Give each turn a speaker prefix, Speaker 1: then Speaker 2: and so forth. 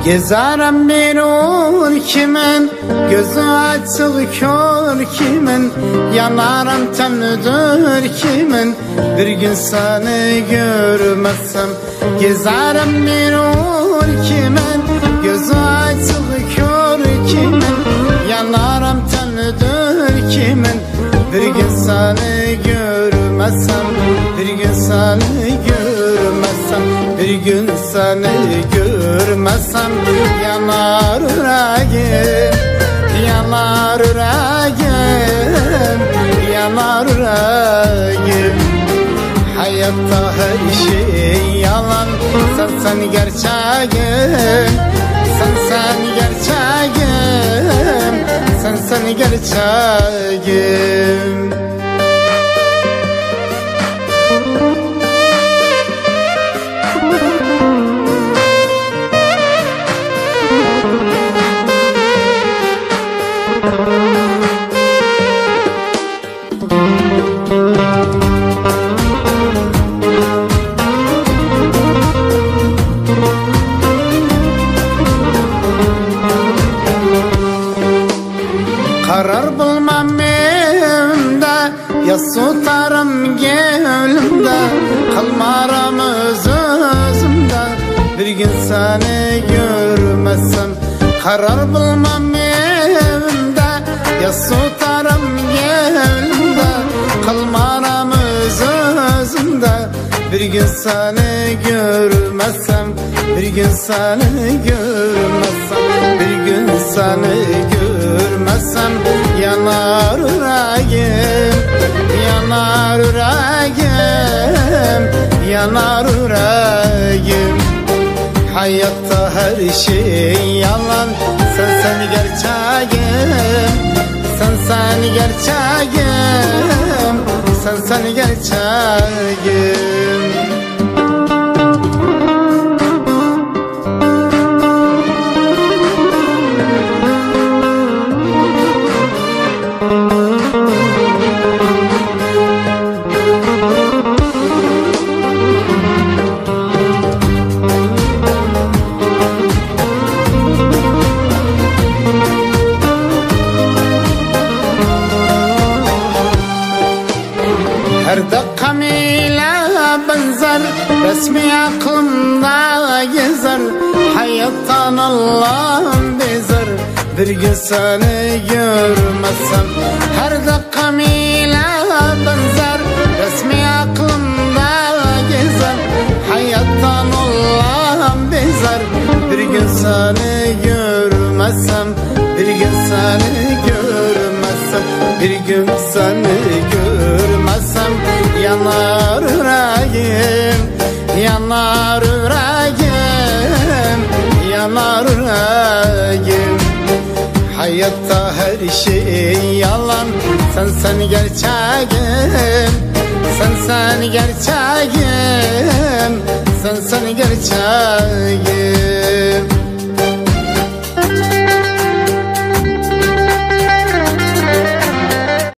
Speaker 1: Gezerem bir ülkemin, gözü açık kör kimin, yanarım temlidir kimin, bir gün seni görmezsem. Gezerem bir ülkemin, gözü açık kör kimin, yanarım temlidir kimin, bir gün seni görmezsem, bir gün seni görmezsem, bir gün seni görmezsem, yanar yüreğim, yanar yüreğim, yanar yüreğim. Hayatta her şey yalan, sen gerçeğim, sen gerçeğim, sen gerçeğim. Karar bulmam evimde, yas tutarım gönlümde, kalmarım özümde, bir gün seni görmezsem. Karar bulmam evimde, yas tutarım gönlümde, kalmarım özümde, bir gün seni görmezsem, bir gün seni görmezsem, bir gün seni görmezsem, yanar yüreğim, yanar yüreğim, yanar yüreğim. Hayatta her şey yalan, sen gerçeğim, sen gerçeğim, sen gerçeğim. Her dakikam ile benzer, resmi aklımda gezer, hayattan Allah'ım bezer, bir gün seni görmezsem. Her dakikam ile benzer, resmi aklımda gezer, hayattan Allah'ım bezer, bir gün seni görmezsem, bir gün seni görmezsem, bir gün seni görmezsem, yanar yüreğim, yanar yüreğim, yanar yüreğim. Hayatta her şey yalan, sen gerçeğim, sen gerçeğim, sen gerçeğim.